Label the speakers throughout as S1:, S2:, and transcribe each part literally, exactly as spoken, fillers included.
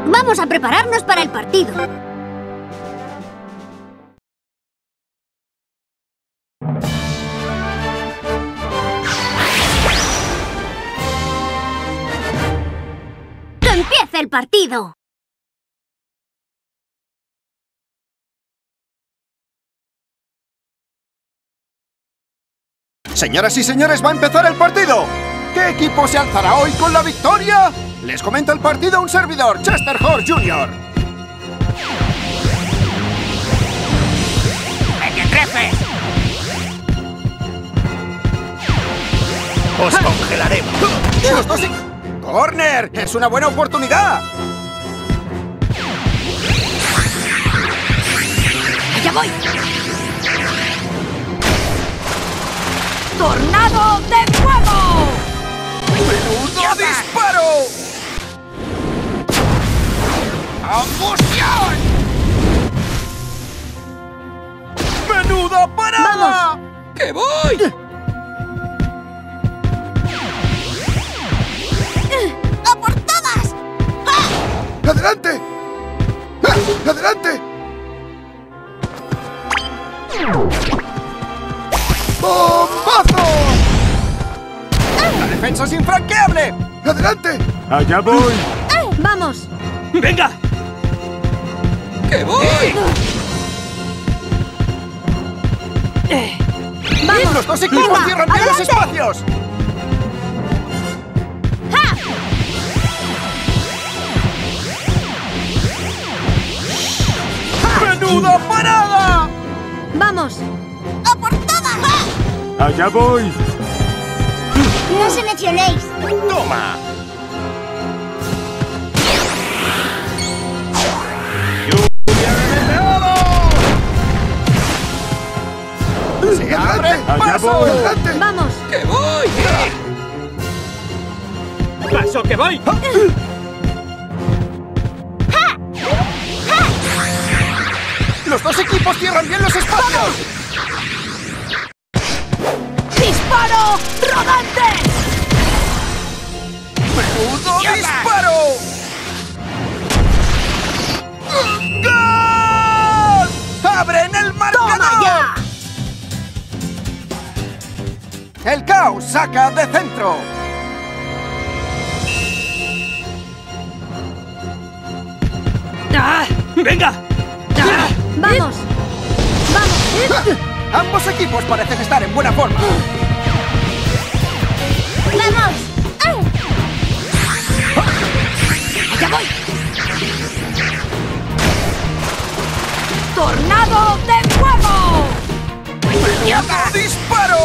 S1: Vamos a prepararnos para el partido. ¡Que empiece el partido!
S2: Señoras y señores, va a empezar el partido. ¿Qué equipo se alzará hoy con la victoria? Les comenta el partido un servidor, Chester Horse junior
S3: ¡Mequetrefe! ¡Os congelaremos!
S2: ¡Los dos y... ¡Corner! ¡Es una buena oportunidad!
S1: ¡Allá voy! ¡Tornado de fuego!
S2: ¡Menudo disparo! ¡Angustión! ¡Menuda parada!
S1: ¡Vamos!
S3: ¡Que voy!
S1: ¡A por todas!
S2: ¡Adelante! ¡Ah! ¡Adelante! ¡Bombazo! ¡La defensa es infranqueable! ¡Adelante!
S4: ¡Allá voy!
S1: ¡Vamos!
S3: ¡Venga! ¡Que voy!
S1: ¡Vamos!
S2: ¡Los dos equipos
S1: Venga,
S2: cierran bien los
S1: adelante.
S2: espacios!
S1: ¡Ja!
S2: ¡Menuda parada!
S1: ¡Vamos! ¡A por todas!
S4: ¡Allá voy!
S1: ¡No os seleccionéis!
S3: ¡Toma!
S2: ¡Se abre
S4: Allá
S2: paso!
S4: voy.
S2: ¡Adelante!
S1: ¡Vamos!
S3: ¡Que voy! ¡Paso que voy!
S2: ¡Los dos equipos cierran bien los espacios!
S1: ¡Disparo rodante!
S2: ¡Menudo
S3: ¡Idiota!
S2: disparo! ¡Gol! ¡Abren el marcador!
S1: ¡Toma ya!
S2: El caos saca de centro.
S3: ¡Ah! ¡Venga! ¡Ah!
S1: ¡Vamos! ¡Vamos!
S2: Ambos equipos parecen estar en buena forma.
S1: ¡Vamos! ¡Allá voy! ¡Tornado de fuego!
S2: ¡Menudo disparo!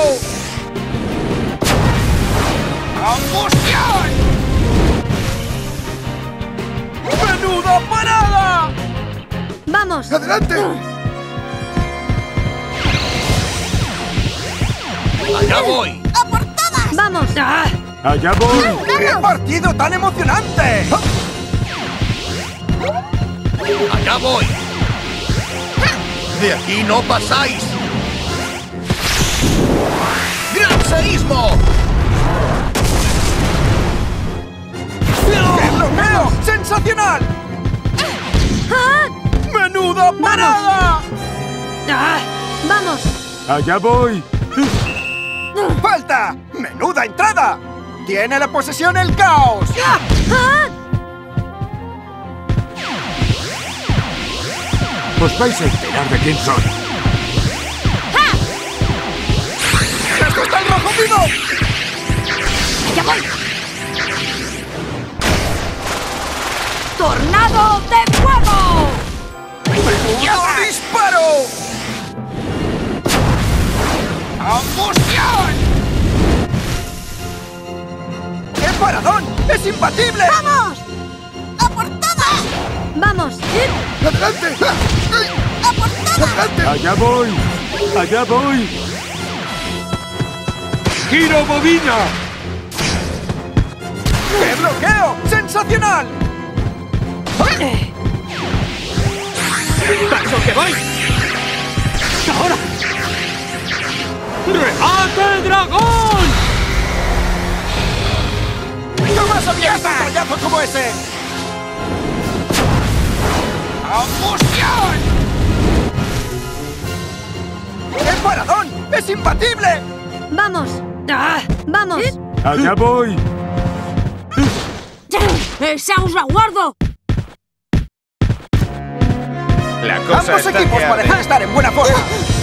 S2: ¡Angustión! ¡Menuda parada!
S1: ¡Vamos!
S2: ¡Adelante!
S3: ¡Allá voy!
S1: ¡A por todas! ¡Vamos!
S3: ¡Ah!
S4: ¡Allá voy!
S2: ¡Qué partido tan emocionante!
S3: ¡Allá voy! ¡De aquí no pasáis! ¡Gran seísmo!
S2: ¡Qué bloqueo! ¡Sensacional!
S1: ¡Ah!
S2: ¡Menuda parada!
S3: ¡Ah!
S1: ¡Vamos!
S4: ¡Allá voy!
S2: ¡Falta! ¡Menuda entrada! ¡Tiene la posesión el caos!
S1: ¡Ah!
S4: Os vais a enterar de quién soy.
S2: ¡Esto está el rojo vivo!
S1: ¡Allá voy! ¡Tornado de fuego!
S2: ¡Menudo disparo! ¡Angustión! ¡Qué paradón! ¡Es imbatible!
S1: ¡Vamos! ¡A por todas! ¡Vamos!
S2: ¡Adelante!
S1: ¡A por todas!
S2: ¡Adelante!
S4: ¡Allá voy! ¡Allá voy! ¡Giro bobina!
S2: ¡Qué bloqueo! ¡Sensacional!
S3: ¡Paso que voy! ¡Ahora! ¡Remate dragón!
S2: ¡Jamás había visto un rollazo como ese! ¡Combustión! ¡Qué paradón! ¡Es imbatible!
S1: ¡Vamos!
S3: ¡Ah!
S1: ¡Vamos!
S4: Allá voy.
S1: ¡Esa os la guardo!
S5: La cosa
S2: Ambos
S5: está
S2: equipos
S5: que
S2: parecen
S5: arde.
S2: estar en buena forma.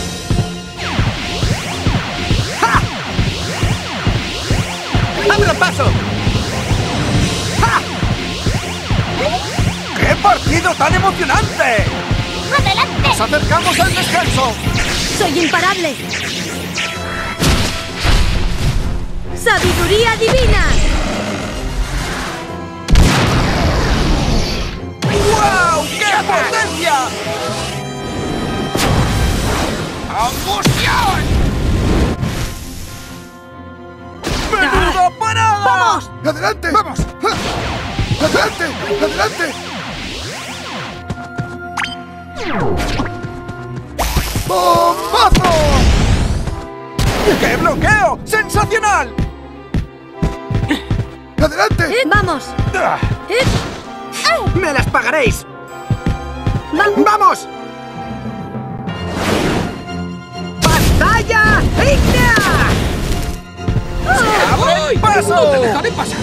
S2: ¡Ja!
S3: ¡Abra paso!
S2: ¡Ja! ¡Qué partido tan emocionante!
S1: ¡Adelante!
S2: ¡Nos acercamos al descanso!
S1: ¡Soy imparable! ¡Sabiduría divina!
S2: ¡Wow! ¡Qué potencia! ¡Combustión! ¡Menuda parada!
S1: ¡Vamos!
S2: ¡Adelante! ¡Vamos! ¡Adelante! ¡Adelante! ¡Bombazo! ¡Qué bloqueo! ¡Sensacional! ¡Adelante!
S1: Eh, ¡Vamos!
S2: Ah,
S1: Eh,
S3: ¡Me las pagaréis!
S1: ¡Vamos!
S2: ¡Vamos!
S3: ¡Pantalla ígnea!
S2: ¡Abre el paso!
S3: ¡No te dejaré pasar!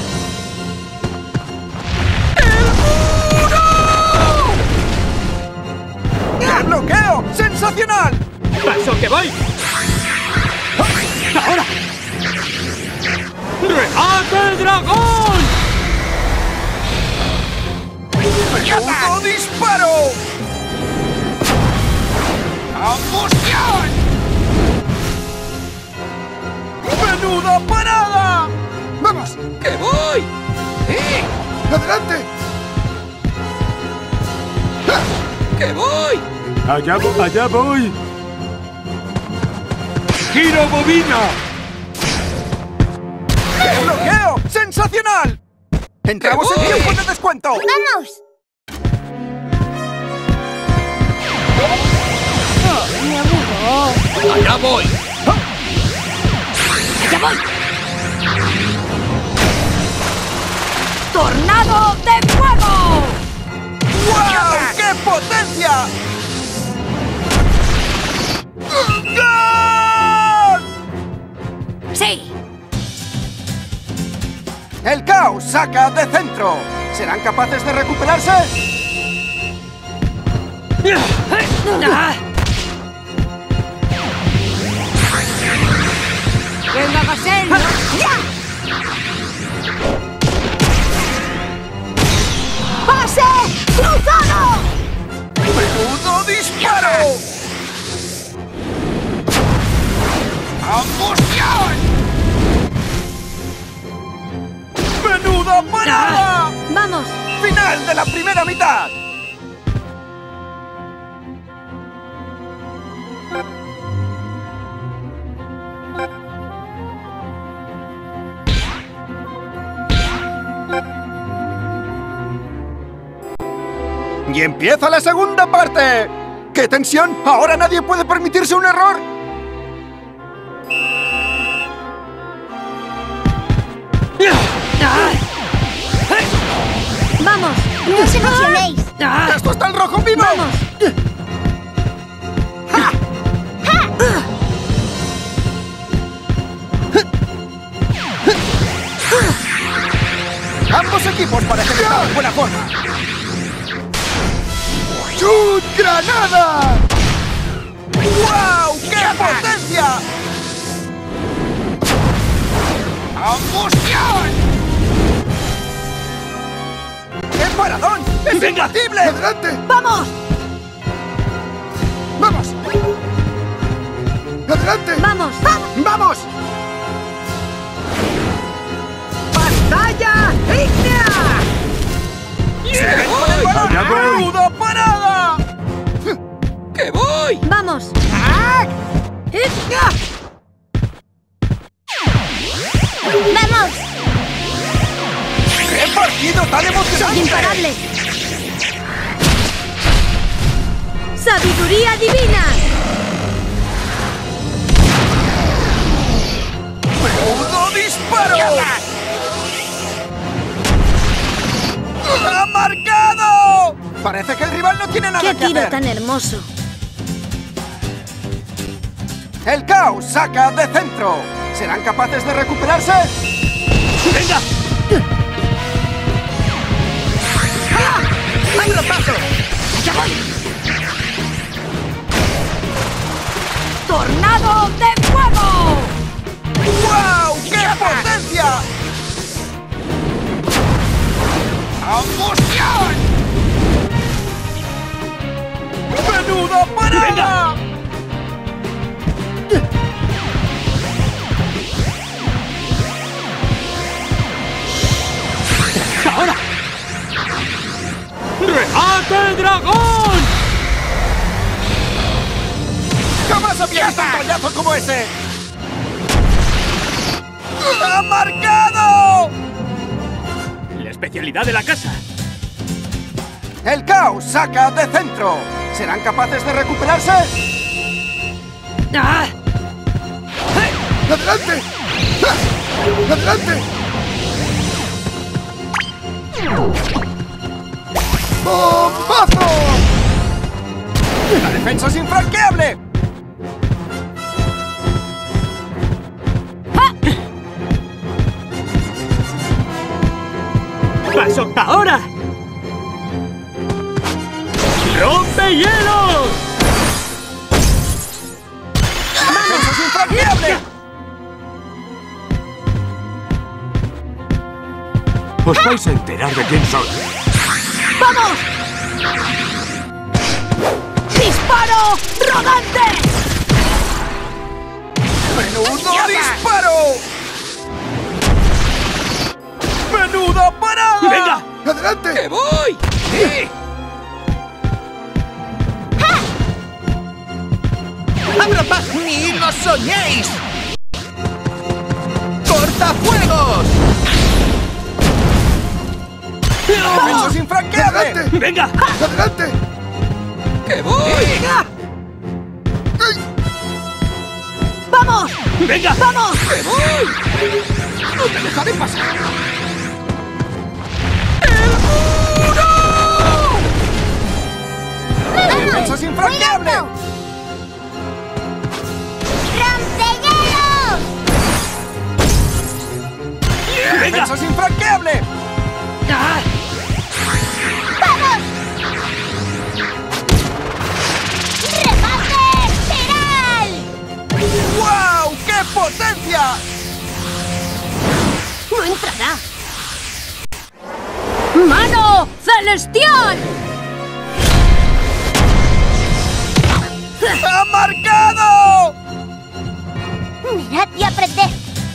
S2: ¡Qué bloqueo! ¡Sensacional!
S3: ¡Paso que voy! ¡Ahora! ¡Remate dragón!
S2: ¡Menudo disparo! ¡Combustión! ¡Menuda parada! ¡Vamos!
S3: ¡Que voy! ¡Eh!
S2: ¡Adelante!
S3: ¡Que voy!
S4: Allá, vo- allá voy. ¡Giro bobina!
S2: ¡Qué bloqueo! ¡Sensacional! ¡Entramos en tiempo de descuento!
S1: ¡Vamos!
S3: ¡Allá voy!
S1: ¡Allá voy! ¡Tornado de fuego!
S2: ¡Wow! ¡Qué potencia! ¡Gol!
S1: ¡Sí!
S2: El caos saca de centro. ¿Serán capaces de recuperarse?
S3: ¡Ah!
S1: ¡Venga, Gasel! ¡Pase cruzado!
S2: ¡Menudo disparo! ¡Combustión! ¡Menuda parada!
S1: ¡Vamos!
S2: ¡Final de la primera mitad! Y empieza la segunda parte. ¡Qué tensión! ¡Ahora nadie puede permitirse un error!
S1: ¡Vamos! ¡No os emocionéis!
S3: ¡Ah!
S2: ¡Esto está el rojo vivo!
S1: ¡Vamos!
S2: Ambos equipos parecen estar en buena forma. ¡Chut granada! ¡Wow! ¡Qué potencia! ¡Combustión! ¡Qué paradón! ¡Es
S3: ¡Venga!
S2: imbatible! ¡Adelante!
S1: ¡Vamos!
S2: ¡Vamos! ¡Adelante!
S1: ¡Vamos!
S2: ¡Vamos!
S3: ¡Pantalla ígnea!
S2: ¡Siguen con el balón!
S4: Allá voy.
S2: ¡Menuda parada!
S3: ¡Que voy!
S1: ¡Vamos! Eh, ¡Vamos!
S2: ¡Qué partido tan
S1: ¡Soy
S2: emocionante!
S1: imparable! ¡Sabiduría divina!
S2: ¡Menudo disparo! ¡Ha marcado! Parece que el rival no tiene nada
S1: ¡Qué
S2: que
S1: tiro
S2: hacer.
S1: tan hermoso!
S2: El caos saca de centro. ¿Serán capaces de recuperarse?
S3: ¡Venga!
S2: ¡Abro paso!
S3: ¡Ya voy!
S1: ¡Tornado de fuego!
S2: ¡Guau! ¡Qué potencia! ¡Angustia! ¡Menuda parada!
S3: ¡Ahora! ¡Remate dragón!
S2: ¡Jamás había visto un payaso como ese! ¡Ha marcado!
S3: La especialidad de la casa.
S2: El caos saca de centro. ¿Serán capaces de recuperarse?
S3: ¡Ah!
S2: ¡Adelante! ¡Ah! ¡Adelante! ¡Bombazo! ¡La defensa es infranqueable!
S3: ¡Paso ahora! ¡Rompehielos!
S2: ¡La defensa es infranqueable!
S4: Os vais a enterar de quién soy.
S1: ¡Vamos! ¡Disparo rodante!
S2: ¡Menudo disparo! ¡Menuda parada!
S3: ¡Venga!
S2: ¡Adelante!
S3: ¡Que voy! ¡Sí!
S2: ¡Abra paso! ¡Ni lo soñéis! ¡Cortafuegos! ¡La defensa es infranqueable!
S3: ¡Venga!
S2: ¡Adelante!
S3: ¡Que voy!
S2: ¡Venga!
S1: ¡Vamos!
S3: ¡Venga!
S1: ¡Vamos!
S3: ¡Que voy! ¡No te dejaré pasar!
S2: ¡La defensa es infranqueable!
S1: ¡Rompehielos!
S2: ¡La defensa es infranqueable!
S3: ¡Ah!
S1: ¡Vamos! ¡Remate espiral!
S2: ¡Guau! ¡Qué potencia!
S1: ¡No entrará! ¡Mano celestial!
S2: ¡Ha marcado!
S1: ¡Mirad y aprended!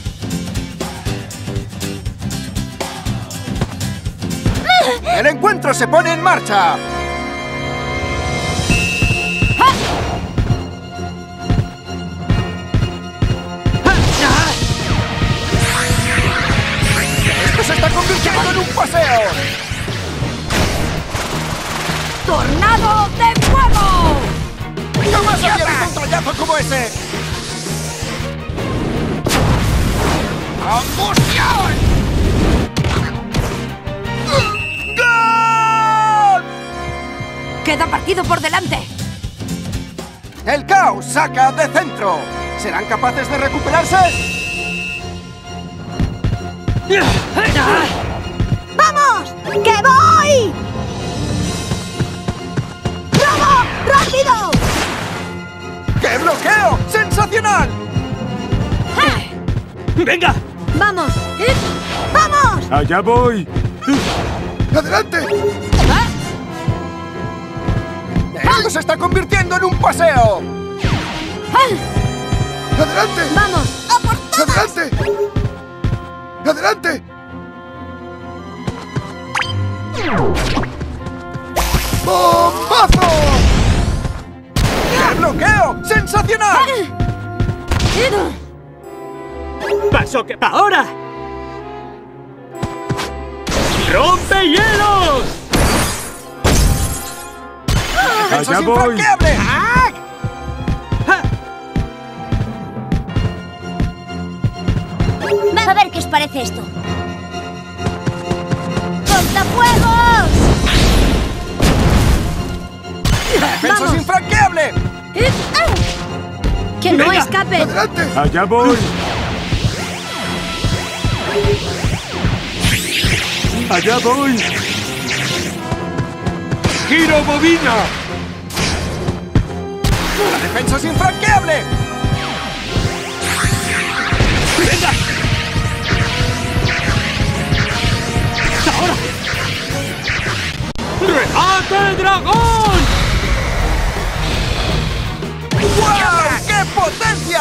S2: ¡El encuentro se pone en marcha! ¡Esto se está convirtiendo en un paseo!
S1: ¡Tornado de fuego!
S2: ¡Jamás había visto un tallazo como ese! ¡Angustia! ¡Gol!
S1: ¡Queda partido por delante!
S2: El caos saca de centro. ¿Serán capaces de recuperarse?
S1: ¡Vamos! ¡Que voy! ¡Vamos! ¡Rápido!
S2: ¡Qué bloqueo! ¡Sensacional!
S3: ¡Venga!
S1: ¡Vamos! ¡Vamos!
S4: Allá voy.
S2: ¡Adelante! ¡Esto se está convirtiendo en un paseo! ¡Adelante!
S1: ¡Vamos! ¡A por todas!
S2: ¡Adelante! ¡Adelante! ¡Bombazo! ¡Qué bloqueo! ¡Sensacional!
S3: ¡Paso que ahora! ¡Rompehielos!
S2: ¡Eso
S4: Allá
S2: es
S4: voy.
S2: infranqueable!
S1: A ver qué os parece esto. ¡Cortafuegos!
S2: ¡La defensa
S1: ¡Vamos!
S2: es infranqueable!
S1: Eh, ¡ah! ¡Que no
S3: Venga,
S1: escape!
S2: ¡Adelante!
S4: Allá voy. Allá voy. Giro bobina.
S2: ¡La defensa es infranqueable!
S3: ¡Venga! ¡Ahora! ¡Remate dragón!
S2: ¡Wow! ¡Qué potencia!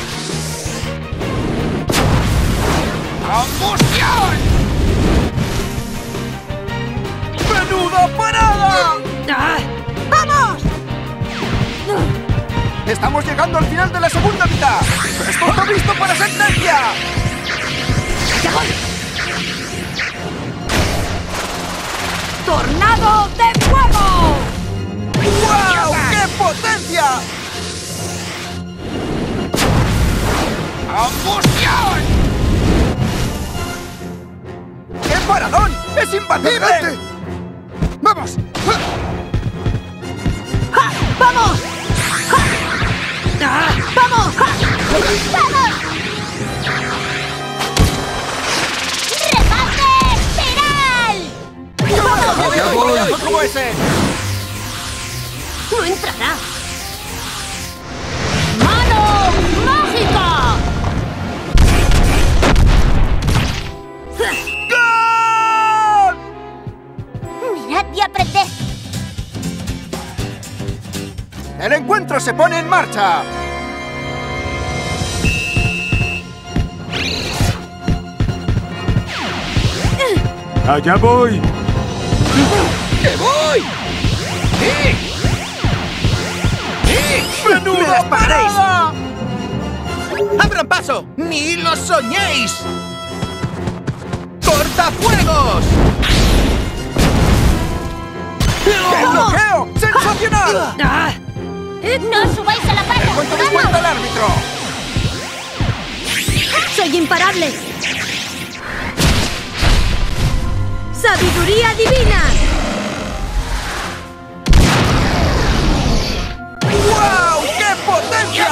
S2: ¡Combustión! ¡Menuda parada!
S3: ¡Ah!
S1: ¡Vamos!
S2: Estamos llegando al final de la segunda mitad. ¡Esto está listo para sentencia!
S3: ¡Ya voy!
S1: ¡Tornado de fuego!
S2: ¡Wow! ¡Qué potencia! ¡Combustión! ¡Qué paradón! ¡Es imbatible! ¡Vamos!
S1: ¡Ja! ¡Vamos! ¡Ja!
S3: ¡Ah!
S1: ¡Vamos! ¡Ja! ¡Vamos! ¡Remate final! ¡Vamos!
S2: ¡Allá voy! ¡Como ese!
S1: ¡No entrará! ¡Mano mágica!
S2: ¡Gol!
S1: ¡Mirad y aprended!
S2: ¡El encuentro se pone en marcha!
S4: Allá voy.
S3: ¡Que voy! ¡Sí! ¡Sí!
S2: ¡Menuda parada!
S3: ¡Abran paso! ¡Ni lo soñéis! ¡Cortafuegos!
S2: ¡Qué bloqueo! ¡Sensacional!
S3: ¡Ah!
S1: ¡No subáis a la pala!
S2: ¿Cuánto descuenta el árbitro?
S1: ¡Soy imparable! ¡Sabiduría divina!
S2: ¡Wow! ¡Qué potencia!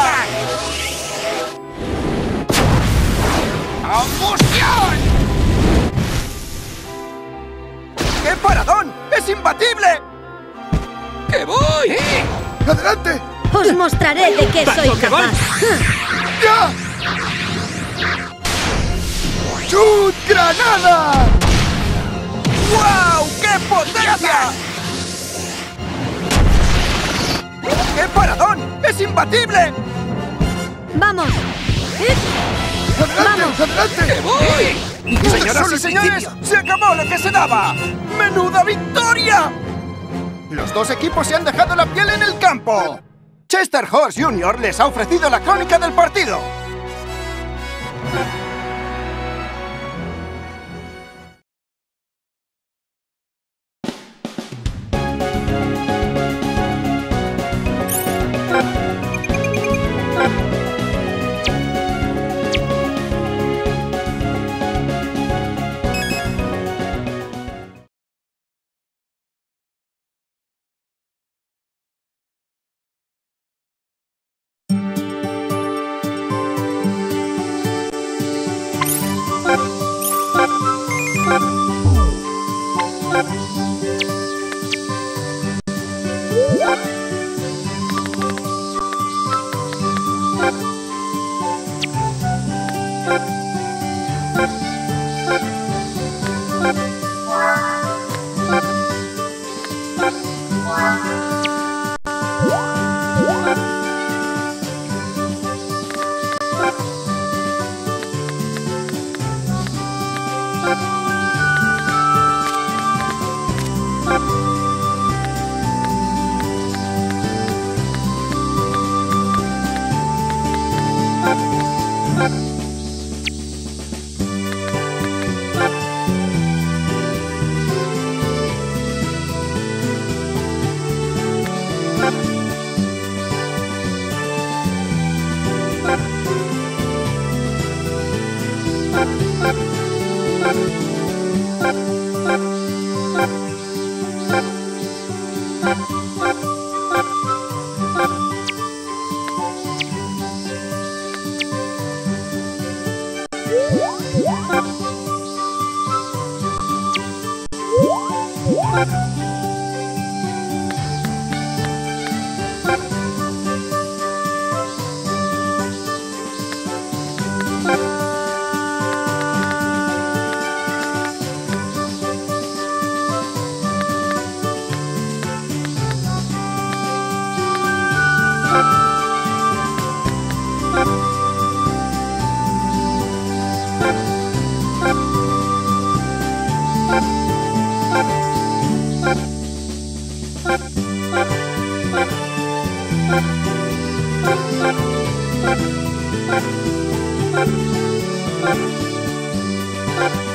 S2: ¡Combustión! ¡Qué paradón! ¡Es imbatible!
S3: ¡Que voy!
S2: ¡Adelante!
S1: Os mostraré de qué
S3: ¡Paso
S1: soy
S3: que voy!
S1: capaz.
S2: ¡Ya! ¡Chut granada! ¡Wow! ¡Qué potencia! ¡Qué paradón! ¡Es imbatible!
S1: ¡Vamos! Eh, ¡Vamos!
S2: ¡Adelante!
S3: ¡Que voy!
S2: Señoras y señores, se acabó lo que se daba. ¡Menuda victoria! Los dos equipos se han dejado la piel en el campo. Chester Horse junior les ha ofrecido la crónica del partido. ¡Vamos!